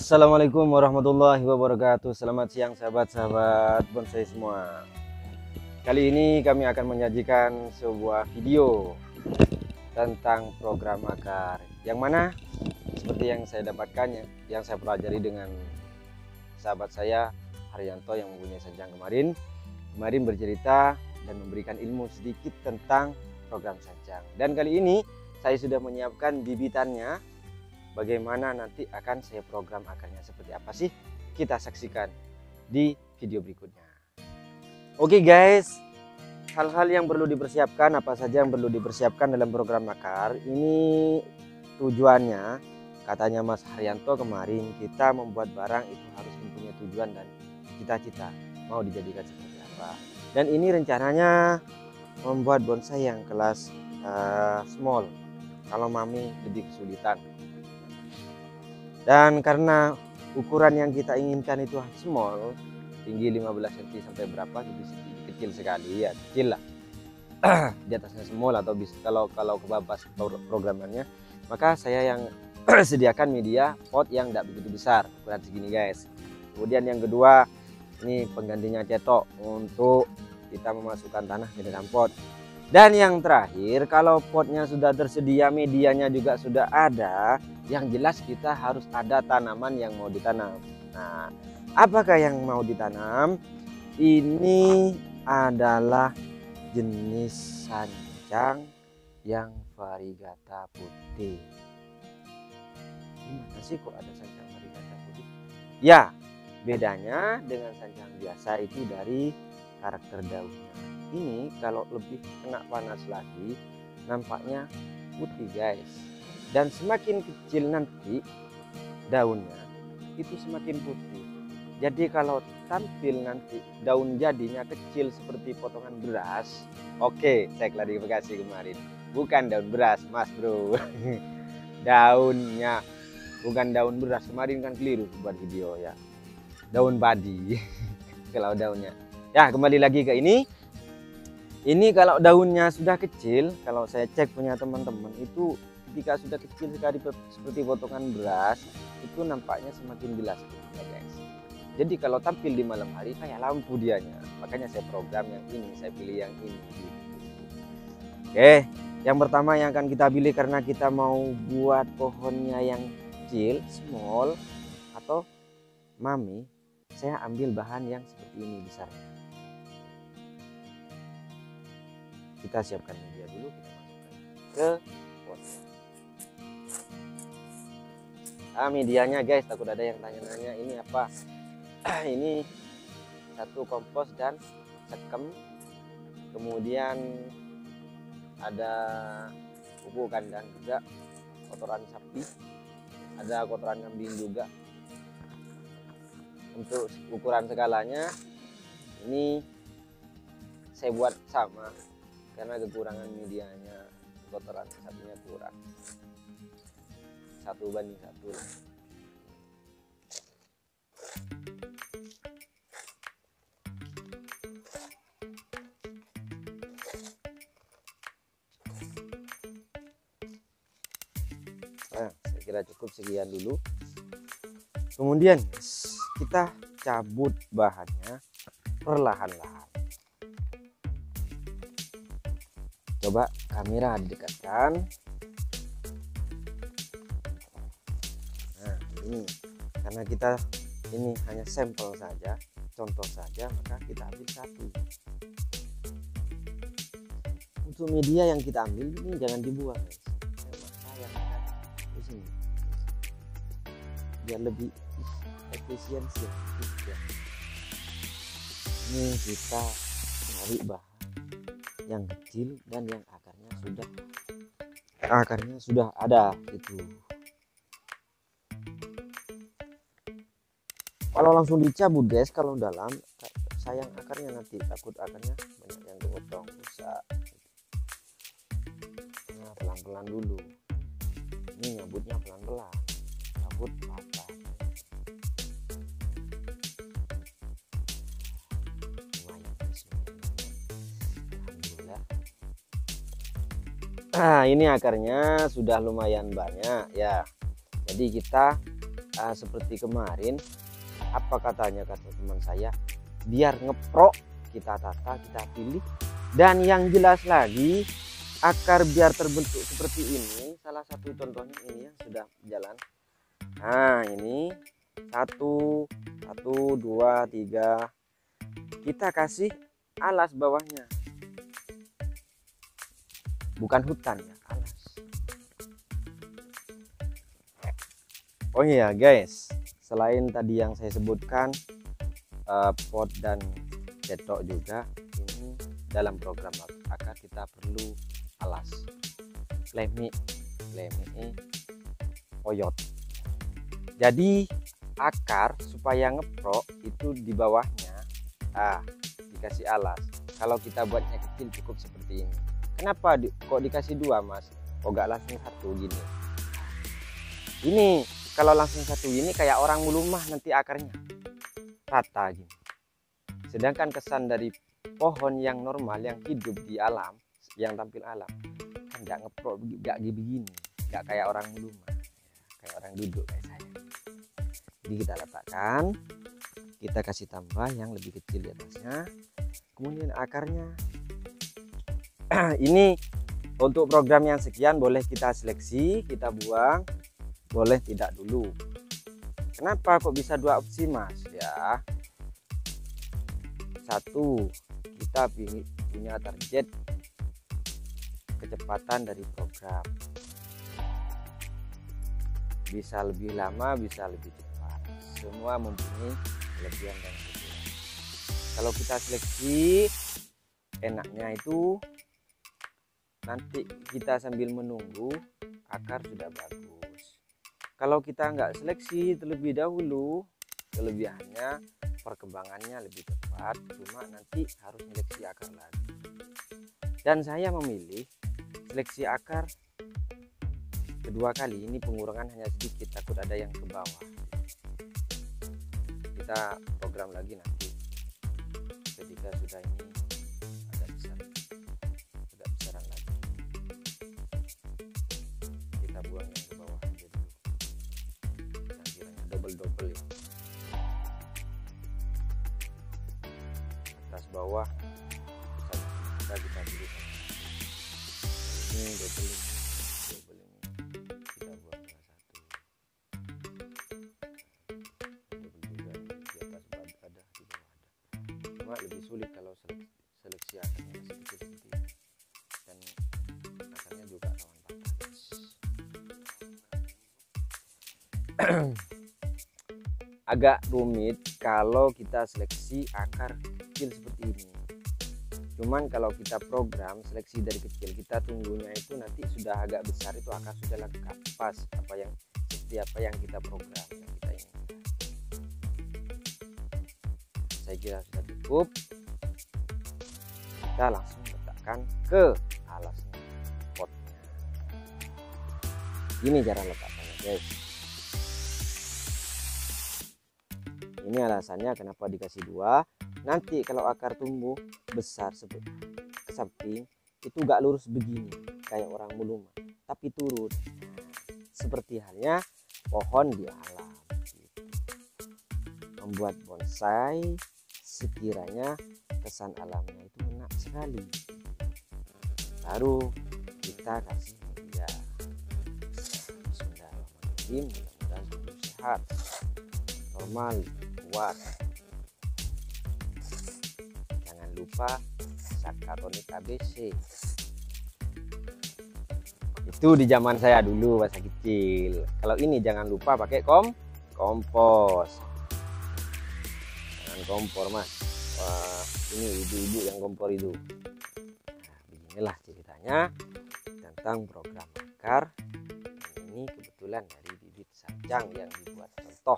Assalamualaikum warahmatullahi wabarakatuh. Selamat siang sahabat-sahabat bonsai semua. Kali ini kami akan menyajikan sebuah video tentang program akar, yang mana seperti yang saya dapatkan, yang saya pelajari dengan sahabat saya Haryanto yang mempunyai sanjang kemarin bercerita dan memberikan ilmu sedikit tentang program sanjang. Dan kali ini saya sudah menyiapkan bibitannya. Bagaimana nanti akan saya program akarnya seperti apa sih? Kita saksikan di video berikutnya. Oke guys, hal-hal yang perlu dipersiapkan, apa saja yang perlu dipersiapkan dalam program akar ini? Tujuannya, katanya Mas Haryanto kemarin, kita membuat barang itu harus mempunyai tujuan dan cita-cita mau dijadikan seperti apa. Dan ini rencananya membuat bonsai yang kelas small, kalau mami lebih kesulitan. Dan karena ukuran yang kita inginkan itu small, tinggi 15 cm sampai berapa, jadi kecil sekali ya, kecil lah. Di atasnya small atau bisa kalau kebabas programannya, maka saya yang sediakan media pot yang tidak begitu besar, ukuran segini guys. Kemudian yang kedua, ini penggantinya cetok untuk kita memasukkan tanah ke dalam pot. Dan yang terakhir, kalau potnya sudah tersedia, medianya juga sudah ada, yang jelas kita harus ada tanaman yang mau ditanam. Nah, apakah yang mau ditanam? Ini adalah jenis sanjang yang variegata putih. Gimana sih kok ada sanjang variegata putih? Ya, bedanya dengan sanjang biasa itu dari karakter daunnya. Ini kalau lebih kena panas lagi nampaknya putih guys, dan semakin kecil nanti daunnya itu semakin putih. Jadi kalau tampil nanti daun jadinya kecil seperti potongan beras, oke, saya klarifikasi kemarin, bukan daun beras mas bro. Daunnya bukan daun beras, kemarin kan keliru buat video ya, daun padi. Kalau daunnya ya, kembali lagi ke ini kalau daunnya sudah kecil, kalau saya cek punya teman-teman itu ketika sudah kecil sekali seperti potongan beras, itu nampaknya semakin jelas ya guys. Jadi kalau tampil di malam hari kayak lampu dianya, makanya saya program yang ini, saya pilih yang ini. Oke, yang pertama yang akan kita pilih karena kita mau buat pohonnya yang kecil, small atau mami, saya ambil bahan yang seperti ini besarnya. Kita siapkan media dulu, kita masukkan ke pot. Medianya guys, takut ada yang tanya-tanya ini apa. Ini satu kompos dan sekem, kemudian ada pupuk kandang juga, kotoran sapi, ada kotoran kambing juga. Untuk ukuran skalanya ini saya buat sama karena kekurangan medianya, kotoran sapinya kurang, 1:1. Nah, saya kira cukup sekian dulu. Kemudian kita cabut bahannya perlahan-lahan. Coba kamera didekatkan. Nah, ini karena kita ini hanya sampel saja, contoh saja, maka kita ambil satu. Untuk media yang kita ambil ini jangan dibuang guys. Saya di sini biar lebih efisiensi ya. Ini kita cari bahan yang kecil dan yang akarnya sudah ada itu. Kalau langsung dicabut guys, kalau dalam sayang akarnya, nanti takut akarnya banyak yang kepotong, rusak. Nah, pelan-pelan dulu, ini nyabutnya pelan-pelan, cabut patah. Nah, ini akarnya sudah lumayan banyak ya. Jadi kita seperti kemarin, apa katanya kata teman saya, biar ngeprok kita tata, kita pilih. Dan yang jelas lagi, akar biar terbentuk seperti ini, salah satu contohnya ini yang sudah jalan. Nah ini 1, 2, 3, kita kasih alas bawahnya, bukan hutan ya, alas. Oh iya guys, selain tadi yang saya sebutkan pot dan cetok juga, ini dalam program akar kita perlu alas, lemik oyot. Jadi akar supaya ngeprok itu di bawahnya dikasih alas. Kalau kita buatnya kecil cukup seperti ini. Kenapa kok dikasih 2 mas? Kok gak langsung 1 gini? Ini kalau langsung 1 ini kayak orang melumah nanti akarnya rata gini. Sedangkan kesan dari pohon yang normal yang hidup di alam, yang tampil alam, kan gak ngeprok, gak begini, gak kayak orang melumah, kayak orang duduk kayak saya. Jadi kita letakkan, kita kasih tambah yang lebih kecil di atasnya, kemudian akarnya. Ini untuk program yang sekian boleh kita seleksi, kita buang, boleh tidak dulu. Kenapa kok bisa 2 opsi mas? Ya, 1, kita punya target kecepatan dari program, bisa lebih lama, bisa lebih cepat, semua mempunyai kelebihan dan kekurangan. Kalau kita seleksi, enaknya itu nanti kita sambil menunggu akar sudah bagus. Kalau kita nggak seleksi terlebih dahulu, kelebihannya perkembangannya lebih cepat, cuma nanti harus seleksi akar lagi. Dan saya memilih seleksi akar kedua kali, ini pengurangan hanya sedikit, takut ada yang ke bawah. Kita program lagi nanti ketika sudah ini agak besaran lagi, kita buang yang ke bawah aja dulu, yang kiranya double ya, atas bawah kita pilih ini double ini kita buang salah satu, double juga ini di atas ada, di bawah ada. Cuma lebih sulit kalau seleksi akarnya masih kecil seperti ini, dan akarnya juga rawan patah. Agak rumit kalau kita seleksi akar kecil seperti ini. Cuman kalau kita program seleksi dari kecil, kita tunggunya itu nanti sudah agak besar, itu akar sudah lengkap pas seperti apa yang kita program, yang kita inginkan. Saya kira sudah cukup. Kita langsung letakkan ke alasnya, potnya. Ini cara letakkannya guys. Ini alasannya kenapa dikasih 2. Nanti kalau akar tumbuh besar ke samping itu gak lurus begini kayak orang melumah, tapi turun seperti halnya pohon di alam gitu. Membuat bonsai sekiranya kesan alamnya itu enak sekali. Baru kita kasih media. Bismillahirrahmanirrahim, mudah-mudahan tumbuh sehat, normal, kuat. Lupa Sakatonik ABC. Itu di zaman saya dulu masa kecil. Kalau ini jangan lupa pakai kompos. Jangan kompor mas. Wah, ini ibu-ibu yang kompor itu. Nah, beginilah ceritanya tentang program akar. Ini kebetulan dari bibit sanjang yang dibuat contoh.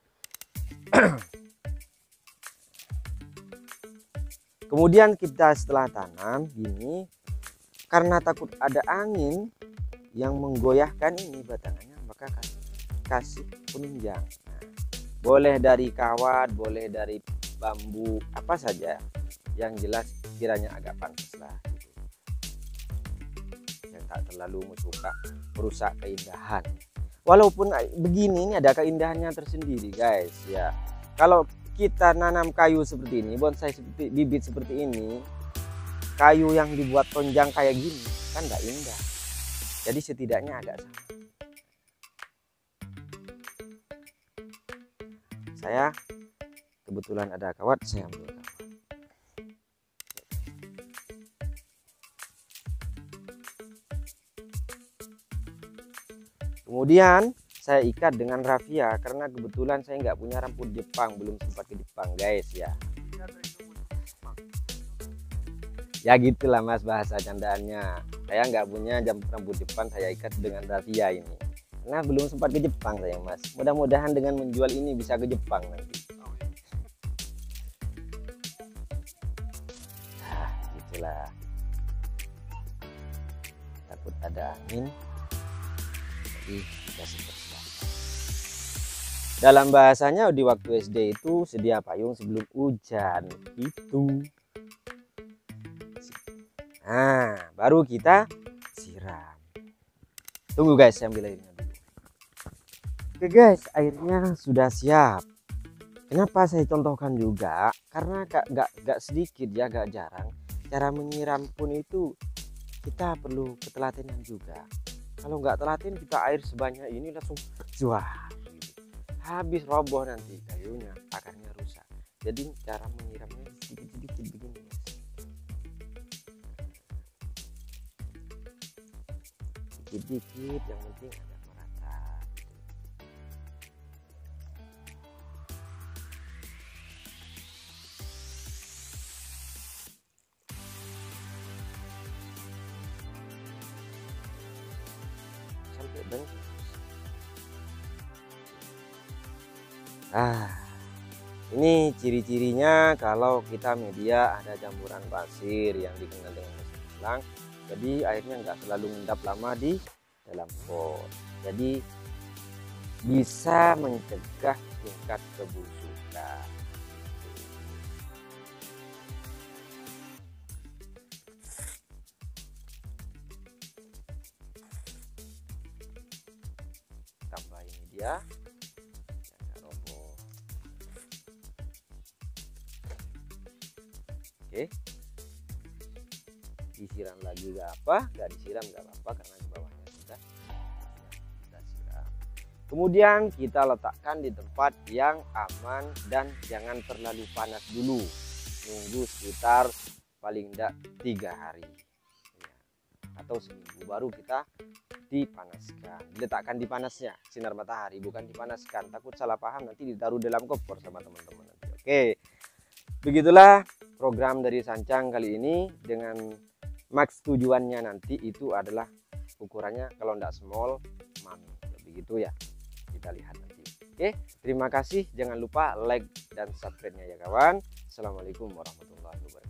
Kemudian kita setelah tanam gini, karena takut ada angin yang menggoyahkan ini batangannya, maka kasih penunjang. Nah, boleh dari kawat, boleh dari bambu, apa saja yang jelas kiranya agak pantas lah gitu. Yang tak terlalu merusak keindahan. walaupun begini, ini ada keindahannya tersendiri guys ya. Kalau kita nanam kayu seperti ini, bonsai seperti bibit seperti ini, kayu yang dibuat tonjang kayak gini kan nggak indah. Jadi setidaknya agak sama. Saya kebetulan ada kawat, saya ambil kawat. Kemudian saya ikat dengan rafia karena kebetulan saya nggak punya rambut Jepang, belum sempat ke Jepang guys ya. Ya gitulah mas bahasa candaannya. Saya nggak punya rambut Jepang, saya ikat dengan rafia ini. Karena belum sempat ke Jepang saya mas. Mudah-mudahan dengan menjual ini bisa ke Jepang nanti. Nah gitulah. Takut ada angin. Jadi dikasih persiapan. Dalam bahasanya di waktu SD itu sedia payung sebelum hujan itu. Nah baru kita siram. Tunggu guys, saya ambil airnya dulu. Oke guys, airnya sudah siap. Kenapa saya contohkan juga? Karena gak sedikit ya, gak jarang. Cara menyiram pun itu kita perlu ketelatenan juga. Kalau nggak telaten kita air sebanyak ini langsung wah gitu. Habis roboh nanti kayunya, akarnya rusak. Jadi cara menyiramnya sedikit-sedikit begini guys. Sedikit-sedikit, yang penting agak merata gitu. Sampai benar. Ini ciri-cirinya kalau kita media ada campuran pasir yang dikenal dengan pasir tulang. Jadi airnya nggak selalu mengendap lama di dalam pot. Jadi bisa mencegah tingkat kebusukan. Tambahin media. Oke, disiram lagi gak apa, gak disiram gak apa-apa karena di bawahnya sudah siram. Kemudian kita letakkan di tempat yang aman dan jangan terlalu panas dulu. Nunggu sekitar paling tidak 3 hari ya, atau seminggu baru kita dipanaskan. Diletakkan di panasnya sinar matahari, bukan dipanaskan. Takut salah paham nanti ditaruh dalam kompor sama teman-teman nanti. Oke, begitulah program dari Sancang kali ini. Dengan max tujuannya nanti itu adalah ukurannya kalau tidak small mami, begitu ya, kita lihat nanti. Oke, terima kasih, jangan lupa like dan subscribe nya ya kawan. Assalamualaikum warahmatullahi wabarakatuh.